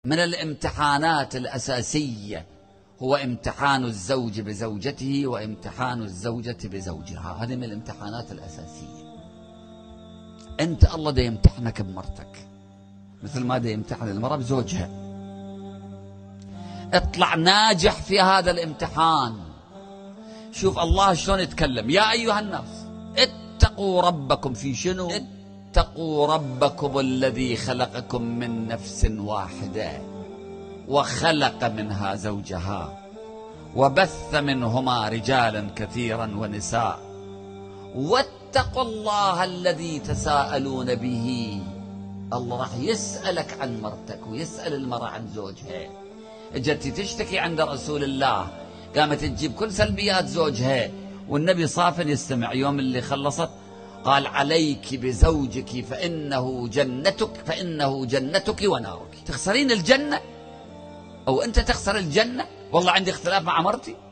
من الامتحانات الأساسية هو امتحان الزوج بزوجته وامتحان الزوجة بزوجها. هذه من الامتحانات الأساسية. أنت الله دا يمتحنك بمرتك مثل ما دا يمتحن المرأة بزوجها. اطلع ناجح في هذا الامتحان. شوف الله شلون يتكلم: يا أيها الناس اتقوا ربكم. في شنو؟ اتقوا ربكم الذي خلقكم من نفس واحدة وخلق منها زوجها وبث منهما رجالا كثيرا ونساء واتقوا الله الذي تساءلون به. الله راح يسألك عن مرتك ويسأل المرأة عن زوجها. اجت تشتكي عند رسول الله، قامت تجيب كل سلبيات زوجها، والنبي صافن يستمع. يوم اللي خلصت قال: عليك بزوجك فإنه جنتك ونارك. تخسرين الجنة أو أنت تخسر الجنة؟ والله عندي اختلاف مع مرتي.